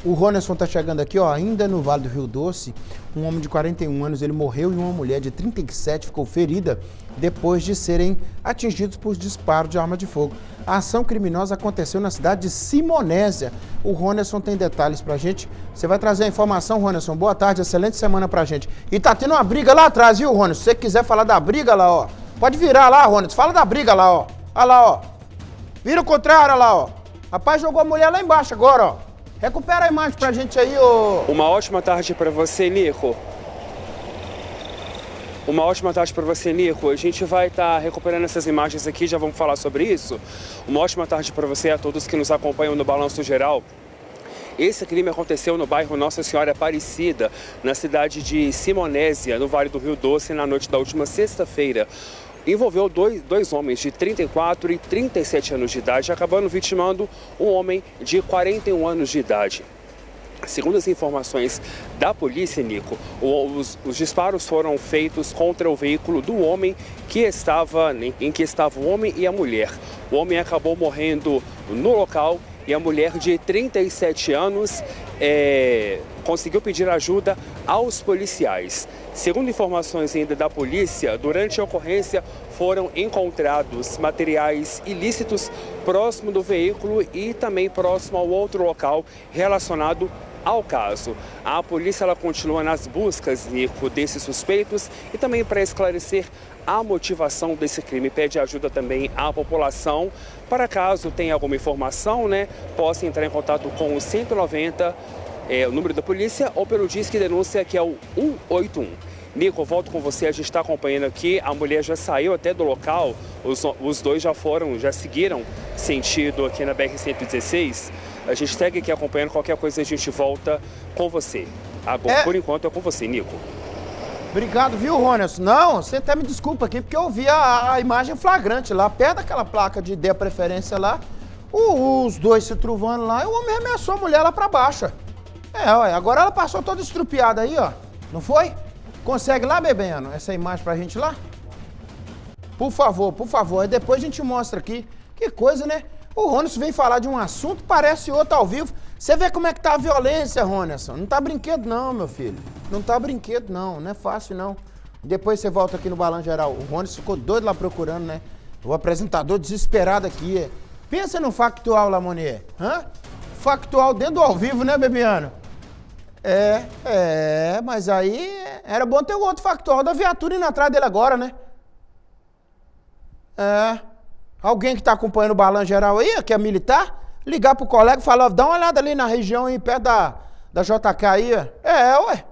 O Ronerson tá chegando aqui, ó, ainda no Vale do Rio Doce. Um homem de 41 anos, ele morreu e uma mulher de 37 ficou ferida depois de serem atingidos por disparo de arma de fogo. A ação criminosa aconteceu na cidade de Simonésia. O Ronerson tem detalhes pra gente. Você vai trazer a informação, Ronerson. Boa tarde, excelente semana pra gente. E tá tendo uma briga lá atrás, viu, Ronerson? Se você quiser falar da briga lá, ó, pode virar lá, Ronerson. Fala da briga lá, ó. Olha lá, ó. Vira o contrário, olha lá, ó. Rapaz jogou a mulher lá embaixo agora, ó. Recupera a imagem pra gente aí, ô... Uma ótima tarde pra você, Nico. Uma ótima tarde para você, Nico. A gente vai estar recuperando essas imagens aqui, já vamos falar sobre isso. Uma ótima tarde para você e a todos que nos acompanham no Balanço Geral. Esse crime aconteceu no bairro Nossa Senhora Aparecida, na cidade de Simonésia, no Vale do Rio Doce, na noite da última sexta-feira. Envolveu dois homens de 34 e 37 anos de idade, acabando vitimando um homem de 41 anos de idade. Segundo as informações da polícia, Nico, os disparos foram feitos contra o veículo do homem em que estava o homem e a mulher. O homem acabou morrendo no local e a mulher de 37 anos conseguiu pedir ajuda aos policiais. Segundo informações ainda da polícia, durante a ocorrência foram encontrados materiais ilícitos próximo do veículo e também próximo ao outro local relacionado ao caso. A polícia ela continua nas buscas, Nico, desses suspeitos e também para esclarecer a motivação desse crime. Pede ajuda também à população para caso tenha alguma informação, né, possa entrar em contato com o 190, o número da polícia, ou pelo Disque Denúncia, que é o 181. Nico, eu volto com você, a gente está acompanhando aqui, a mulher já saiu até do local, os dois já seguiram sentido aqui na BR-116. A gente segue aqui acompanhando, qualquer coisa a gente volta com você. Agora, por enquanto é com você, Nico. Obrigado, viu, Ronerson? Não, você até me desculpa aqui, porque eu vi a imagem flagrante lá, perto daquela placa de dê a preferência lá, os dois se truvando lá, e o homem arremessou a mulher lá pra baixo. Ué, agora ela passou toda estrupiada aí, ó, não foi? Consegue lá, Bebendo, essa imagem pra gente lá? Por favor, aí depois a gente mostra aqui. Que coisa, né? O Ronerson vem falar de um assunto, parece outro ao vivo. Você vê como é que tá a violência, Ronerson. Não tá brinquedo não, meu filho. Não tá brinquedo não é fácil não. Depois você volta aqui no Balanço Geral. O Ronerson ficou doido lá procurando, né? O apresentador desesperado aqui. Pensa no factual, Lamonier. Factual dentro do ao vivo, né, Bebiano? Mas aí era bom ter o outro factual da viatura indo atrás dele agora, né? Alguém que tá acompanhando o Balanço Geral aí, que é militar, ligar pro colega e falar, dá uma olhada ali na região aí, perto da JK aí, ué.